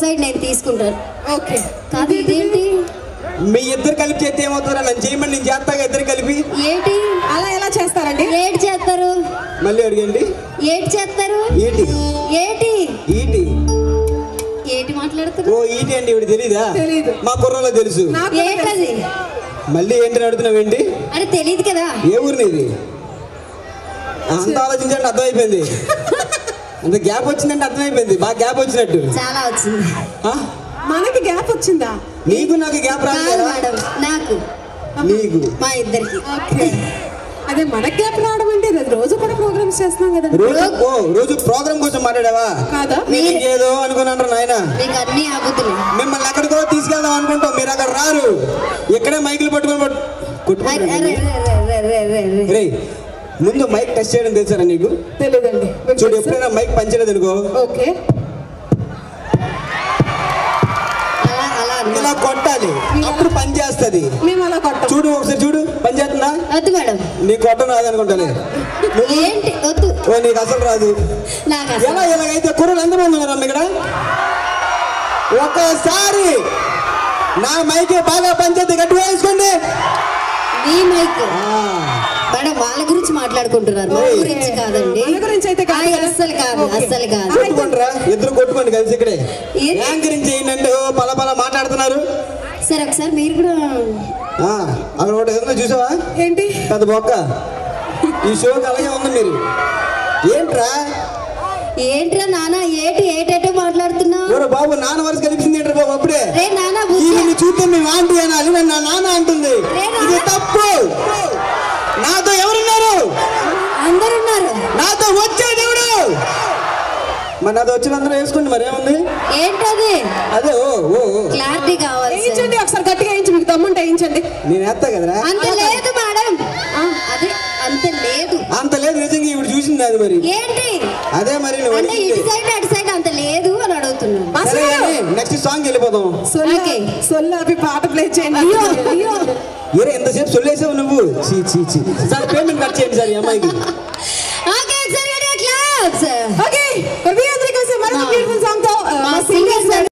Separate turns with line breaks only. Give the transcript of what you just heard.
Side నేను తీసుకుంటాను.
Okay.
కాదు ఇదేంటి?
మీ ఇద్దరు కలిపి చేస్తే ఏమవుతారా? నన్ను చేయమని నేను చేస్తాగా ఇద్దరు కలిపి.
ఏంటి
అలా ఎలా చేస్తారండి?
ఏటి చేస్తారు?
మళ్ళీ అడిగండి.
ఏటి చేస్తారు?
ఈటి
ఏటి
ఈటి
ఏటి మాట్లాడుతారు?
ఓ ఈటి అండి. ఇవి తెలీదా?
తెలీదు.
మా కుర్రలో తెలుసు.
ఏంటది?
మళ్ళీ ఏంటని అడుగుతున్నావేంటి?
అంటే తెలియదు కదా.
ఏ ఊరిని ఇది? అంత ఆలోచించండి, అర్థమైపోయింది. అంత గ్యాప్ వచ్చిందంటే అర్థమైపోయింది. బాగా గ్యాప్ వచ్చినట్టు.
చాలా వచ్చింది.
మనకి గ్యాప్ వచ్చిందా?
నీకు నాకు గ్యాప్ రాలేదు
మేడం. నాకు
నీకు
మా ఇద్దరికి.
అదే మనకి గ్యాప్ రావడం అంటే రోజు కూడా ప్రోగ్రామ్స్ చేస్తున్నాం కదా.
రోజు ప్రోగ్రామ్ కోసం మాట్లాడావా?
కాదా?
ఏదో అనుకున్నాను నాయన.
మీకు అన్ని అబద్ధులు.
మిమ్మల్ని ఎక్కడికో తీసుకెళ్దాం అనుకుంటాం, మీరు అక్కడ రారు. ఇక్కడే మైకులు పట్టుకొని ముందు మైక్ టెస్ట్ చేయడం తెలుసారా నీకు?
తెలియదండి.
చూడు, ఎప్పుడైనా మైక్ పనిచేయలేదు అనుకో,
ఓకే,
ఇలా కొట్టాలి, అప్పుడు పని చేస్తుంది.
మేము అలా కొట్టాం.
చూడు ఒకసారి చూడు, పని చేస్తుందా?
వద్దు మేడం.
నీ కొట్టం రాదు అనుకుంటాను.
ఏంటి వద్దు?
ఓ నీకు అసలు రాదు. ఎలా ఎలాగైతే కుర్రలు ఎంతమంది ఉన్నారమ్మ ఇక్కడ? ఒకసారి నా మైక్ బాగా పనిచేస్తే గట్టిగా వేసుకోండి.
మీ మైక్ మేడం వాళ్ళ గురించి మాట్లాడుకుంటున్నారు, మా గురించి కాదండి.
మన గురించి అయితే కాదు.
అస్సలు కాదు, అస్సలు కాదు.
కొట్టుకుంటారా? ఇద్దరు కొట్టుకోండి కలిసి ఇక్కడే. యాంకరింగ్ చేయండి. పల పల మాట్లాడుతున్నారు.
సరే ఒకసారి మీరు కూడా
అక్కడ ఒకటి ఏదన్నా చూసావా?
ఏంటి?
పెద్ద బొక్క. ఈ షోకి అలాగే ఉంది. మీరు ఏంట్రా
ఏంట్రా నాన్న? ఏటేటో మాట్లాడుతున్నావు
బాబు? నాన్న వరుస కనిపించింది ఏంట్రా బాబు? అప్పుడే చూస్తే మీ ఆంటీ అనాలి, నా నాన్న అంటుంది. ఇది తప్పు. నాతో ఎవరున్నారు?
అందరు ఉన్నారు.
నాతో వచ్చే దేవుడు. మరి నాతో వచ్చిన అందరూ వేసుకోండి. మరి ఏముంది?
ఏంటది?
అదే
క్లారిటీ కావాలి.
వేయించండి ఒకసారి, గట్టిగా వేయించి. మీకు దమ్ముంటే వేయించండి.
నేను వేస్తా కదరా.
అంత లేదు మేడం. అదే అంత లేదు.
అంత లేదు నిజంగా. ఇప్పుడు చూసింది అది. మరి
ఏంటి?
అదే మరి
అంటే ఇటు సైడ్ అటు సైడ్ అంత లేదు అని అడుగుతున్నాను.
నెక్స్ట్ సాంగ్ వెళ్ళిపోదాం.
సొల్లాపి పాట ప్లే చేయండి.
ఏరే ఎంతసేపు సొల్లేసావు నువ్వు? సార్ పేమెంట్ కట్ చేయండి సార్ ఈ అమ్మాయికి.
ఓకే, అందరి కోసం మరొక బ్యూటిఫుల్ సాంగ్ తో